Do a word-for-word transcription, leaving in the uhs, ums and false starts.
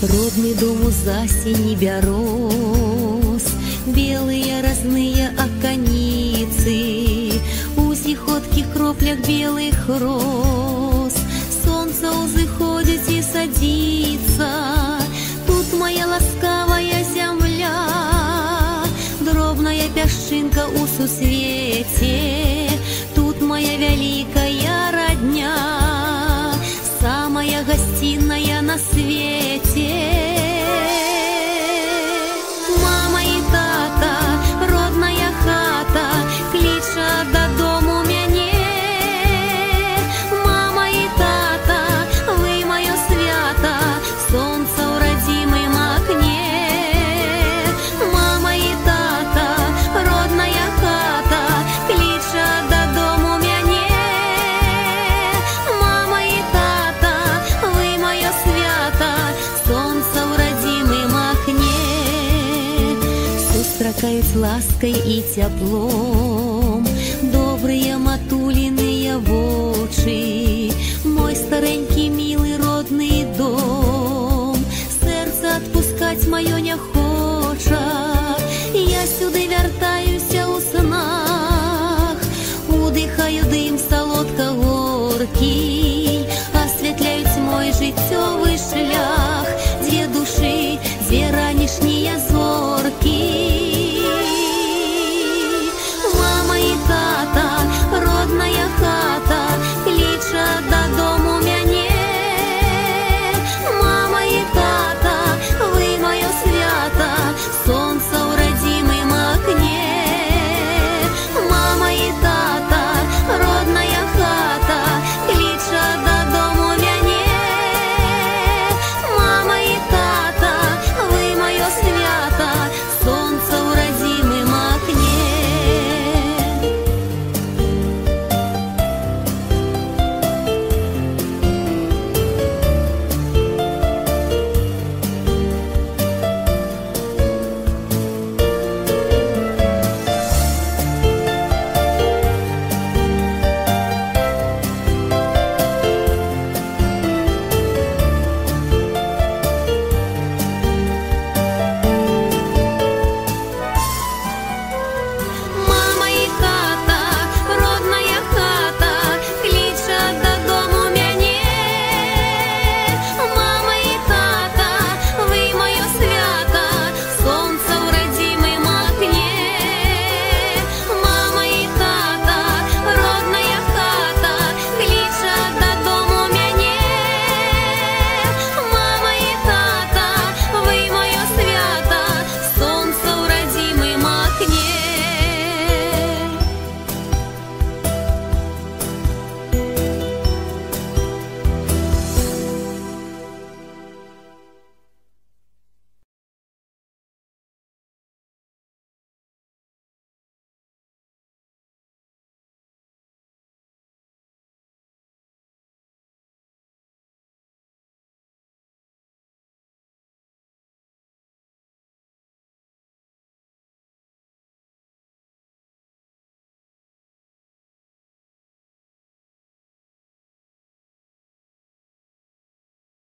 Родный дом у засени бярос, белые разные оканицы, у зіходких кроплях белых роз. Солнце узыходит и садится, тут моя ласкавая земля, дробная пясчинка у сусвете, тут моя великая родня, самая гостиная на свете. Мама и тата, родная хата, клича додому мяне. Мама и тата, вы моё свято, солнце у родимым окне. Мама и тата, родная хата, клича додому мяне. Мама и тата, вы моё свято, солнце у родимым окне. Сустракаюць лаской и теплом добрые матулиные вочи. Мой старенький